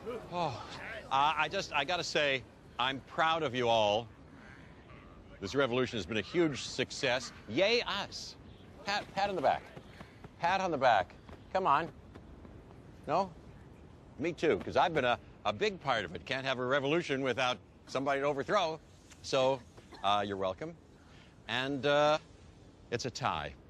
Oh, I got to say, I'm proud of you all. This revolution has been a huge success. Yay us. Pat on the back. Pat on the back. Come on. No? Me too, because I've been a big part of it. Can't have a revolution without somebody to overthrow. So, you're welcome. And it's a tie.